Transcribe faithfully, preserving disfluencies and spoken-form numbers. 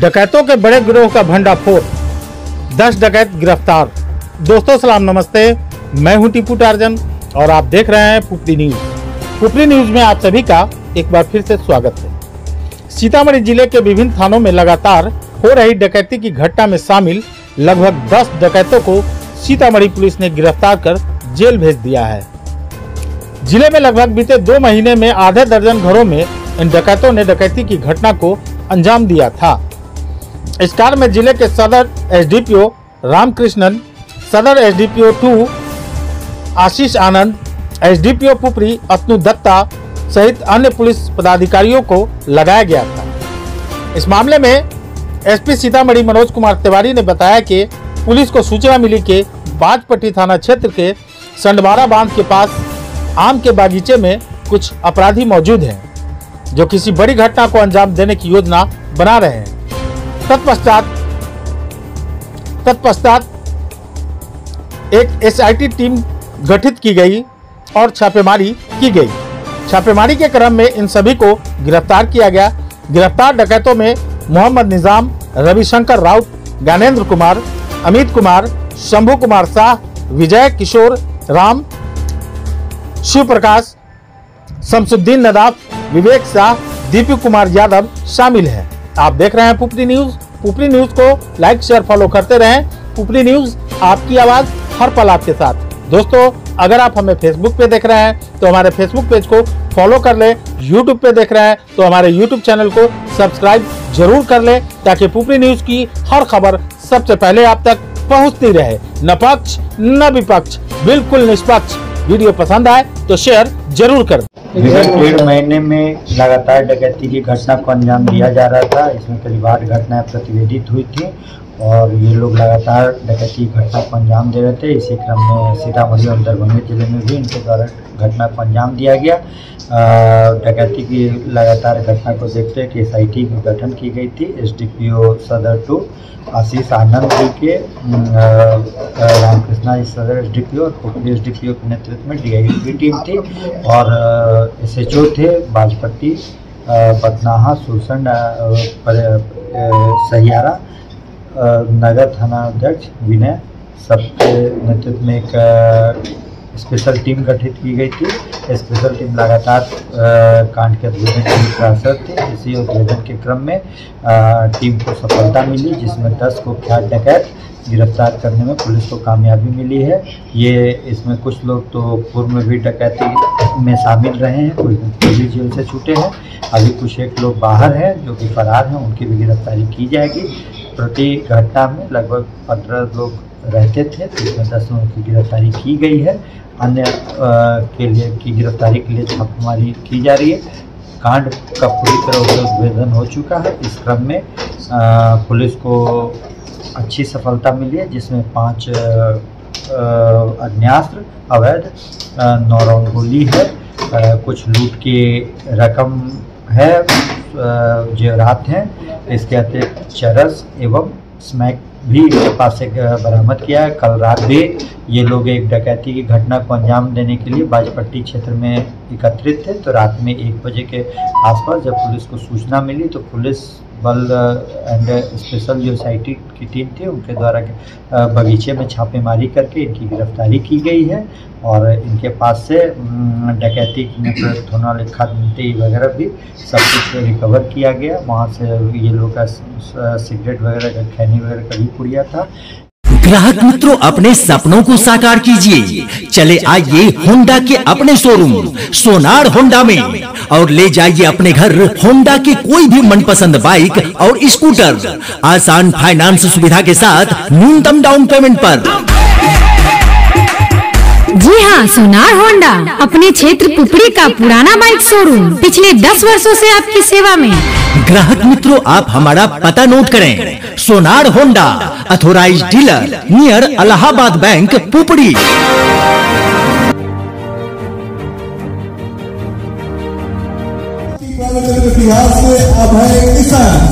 डकैतों के बड़े गिरोह का भंडाफोड़, दस डकैत गिरफ्तार। दोस्तों सलाम नमस्ते, मैं हूं टीपू टार्जन और आप देख रहे हैं पुपरी न्यूज। पुपरी न्यूज में आप सभी का एक बार फिर से स्वागत है। सीतामढ़ी जिले के विभिन्न थानों में लगातार हो रही डकैती की घटना में शामिल लगभग दस डकैतों को सीतामढ़ी पुलिस ने गिरफ्तार कर जेल भेज दिया है। जिले में लगभग बीते दो महीने में आधे दर्जन घरों में इन डकैतों ने डकैती की घटना को अंजाम दिया था। इस कार्य में जिले के सदर एसडीपीओ रामकृष्णन, सदर SDPO two Ashish Anand, SDPO Pupri Atanu Datta सहित अन्य पुलिस पदाधिकारियों को लगाया गया था। इस मामले में एसपी सीतामढ़ी मनोज कुमार तिवारी ने बताया कि पुलिस को सूचना मिली कि बाजपट्टी थाना क्षेत्र के संडवारा बांध के पास आम के बागीचे में कुछ अपराधी मौजूद हैं, जो किसी बड़ी घटना को अंजाम देने की योजना बना रहे हैं। तत्पश्चात तत्पश्चात एक एसआईटी टीम गठित की गई और छापेमारी की गई। छापेमारी के क्रम में इन सभी को गिरफ्तार किया गया। गिरफ्तार डकैतों में मोहम्मद निजाम, रविशंकर राउत, ज्ञानेंद्र कुमार, अमित कुमार, शंभू कुमार शाह, विजय किशोर राम, शिव प्रकाश, शमसुद्दीन नदाफ, विवेक शाह, दीपू कुमार यादव शामिल हैं। आप देख रहे हैं पुपरी न्यूज। पुपरी न्यूज को लाइक शेयर फॉलो करते रहें। पुपरी न्यूज, आपकी आवाज हर पल आपके साथ। दोस्तों, अगर आप हमें फेसबुक पे देख रहे हैं तो हमारे फेसबुक पेज को फॉलो कर ले। यूट्यूब पे देख रहे हैं तो हमारे यूट्यूब चैनल को सब्सक्राइब जरूर कर ले, ताकि पुपरी न्यूज की हर खबर सबसे पहले आप तक पहुंचती रहे। न पक्ष न विपक्ष, बिल्कुल निष्पक्ष। वीडियो पसंद आए तो शेयर जरूर कर। विगत डेढ़ महीने में लगातार डकैती की घटना को अंजाम दिया जा रहा था। इसमें करीब आठ घटनाएं प्रतिवेदित हुई थी और ये लोग लगातार डकैती की घटना को अंजाम दे रहे थे। इसी क्रम में सीतामढ़ी और दरभंगा जिले में भी इनके द्वारा घटना को अंजाम दिया गया। डकैती की लगातार घटना को देखते हुए एसआईटी की गठन की गई थी। एसडीपीओ सदर टू आशीष आनंद जी के, रामकृष्णा जी सदर एसडीपीओ और पुपरी एसडीपीओ के नेतृत्व में डीआईजी टीम थी और एसएचओ थे बाजपट्टी, बदनाहा, सुरसंड, सहियारा, नगर थाना अध्यक्ष विनय, सबके नेतृत्व में एक स्पेशल टीम गठित की गई थी। स्पेशल टीम लगातार कांड के अध्ययन की प्रयासरत थी। इसी अध्ययन के क्रम में आ, टीम को सफलता मिली, जिसमें दस कुख्यात डकैत गिरफ्तार करने में पुलिस को कामयाबी मिली है। ये इसमें कुछ लोग तो पूर्व में भी डकैती में शामिल रहे हैं, कुछ पुलिस जेल से छूटे हैं। अभी कुछ एक लोग बाहर हैं जो कि फरार हैं, उनकी भी गिरफ्तारी की जाएगी। प्रति घटना में लगभग पंद्रह लोग रहते थे, इसमें दस लोगों की गिरफ्तारी की गई है। अन्य के लिए की गिरफ्तारी के लिए छापेमारी की जा रही है। कांड का पूरी तरह से उद्भेदन हो चुका है। इस क्रम में आ, पुलिस को अच्छी सफलता मिली है, जिसमें पांच अग्न्यास्त्र अवैध, नौ राउंड गोली है, आ, कुछ लूट की रकम है, जेवरात हैं। इसके अतिरिक्त चरस एवं स्मैक भी इनके पास से बरामद किया है। कल रात भी ये लोग एक डकैती की घटना को अंजाम देने के लिए बाजपट्टी क्षेत्र में एकत्रित थे। तो रात में एक बजे के आसपास जब पुलिस को सूचना मिली तो पुलिस बल एंड स्पेशल जो एसआईटी की टीम थी उनके द्वारा बगीचे में छापेमारी करके इनकी गिरफ्तारी की गई है और इनके पास से डकैती में प्रयुक्त होने वाले खाद्य वगैरह भी सब कुछ रिकवर किया गया। वहाँ से ये लोग का सिगरेट वगैरह का खैनी वगैरह का भी पुड़िया था। ग्राहक मित्रों, अपने सपनों को साकार कीजिए। चले आइए होंडा के अपने शोरूम सोनार होंडा में और ले जाइए अपने घर होंडा की कोई भी मनपसंद बाइक और स्कूटर आसान फाइनेंस सुविधा के साथ न्यूनतम डाउन पेमेंट पर। जी हाँ, सोनार होंडा अपने क्षेत्र पुपरी का पुराना बाइक शोरूम पिछले दस वर्षों से आपकी सेवा में। ग्राहक मित्रों, आप हमारा पता नोट करें। Sonar Honda authorised dealer near Allahabad bank Pupri. इतिहास से अब है किसान।